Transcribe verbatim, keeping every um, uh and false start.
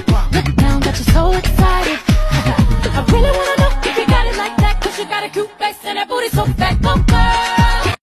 Look down, got you so excited. I really wanna know if you got it like that, 'cause you got a cute face and that booty so fat. Go girl.